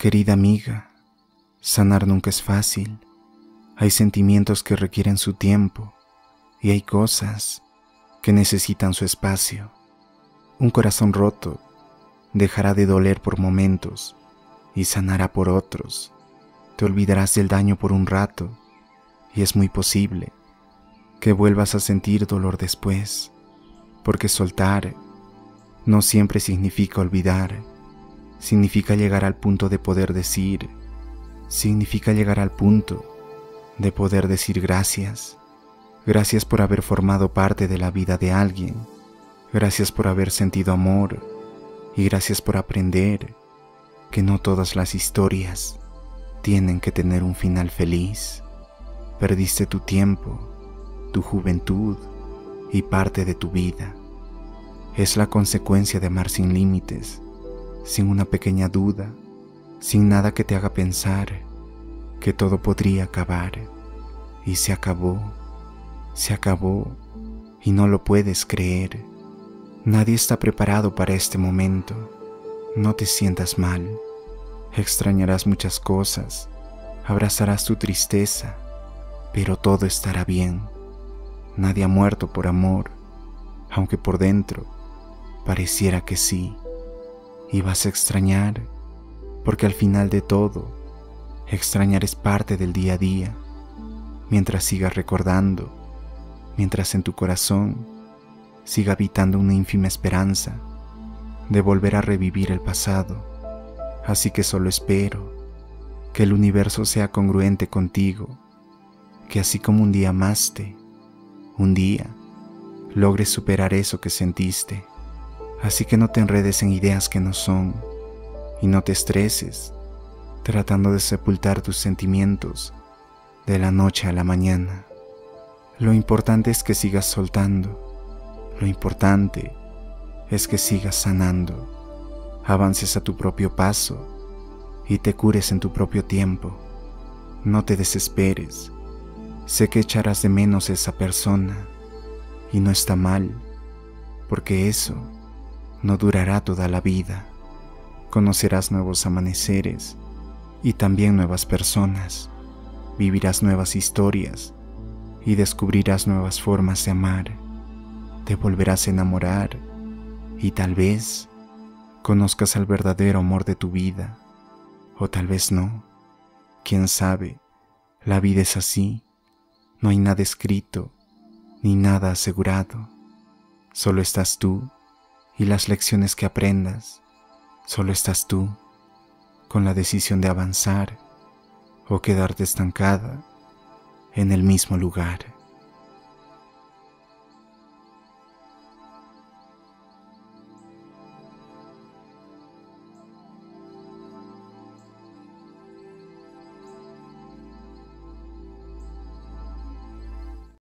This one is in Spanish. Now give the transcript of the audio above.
Querida amiga, sanar nunca es fácil. Hay sentimientos que requieren su tiempo y hay cosas que necesitan su espacio. Un corazón roto dejará de doler por momentos y sanará por otros. Te olvidarás del daño por un rato y es muy posible que vuelvas a sentir dolor después, porque soltar no siempre significa olvidar. Significa llegar al punto de poder decir, gracias. Gracias por haber formado parte de la vida de alguien. Gracias por haber sentido amor. Y gracias por aprender que no todas las historias tienen que tener un final feliz. Perdiste tu tiempo, tu juventud y parte de tu vida. Es la consecuencia de amar sin límites, sin una pequeña duda, sin nada que te haga pensar que todo podría acabar. Y se acabó y no lo puedes creer. Nadie está preparado para este momento. No te sientas mal. Extrañarás muchas cosas, abrazarás tu tristeza, pero todo estará bien. Nadie ha muerto por amor, aunque por dentro pareciera que sí. Y vas a extrañar, porque al final de todo, extrañar es parte del día a día. Mientras sigas recordando, mientras en tu corazón siga habitando una ínfima esperanza de volver a revivir el pasado. Así que solo espero que el universo sea congruente contigo, que así como un día amaste, un día logres superar eso que sentiste. Así que no te enredes en ideas que no son y no te estreses tratando de sepultar tus sentimientos de la noche a la mañana. Lo importante es que sigas soltando. Lo importante es que sigas sanando. Avances a tu propio paso y te cures en tu propio tiempo. No te desesperes. Sé que echarás de menos a esa persona y no está mal, porque eso no durará toda la vida. Conocerás nuevos amaneceres y también nuevas personas. Vivirás nuevas historias y descubrirás nuevas formas de amar. Te volverás a enamorar y tal vez conozcas al verdadero amor de tu vida, o tal vez no. Quién sabe, la vida es así. No hay nada escrito ni nada asegurado. Solo estás tú y las lecciones que aprendas. Solo estás tú con la decisión de avanzar o quedarte estancada en el mismo lugar.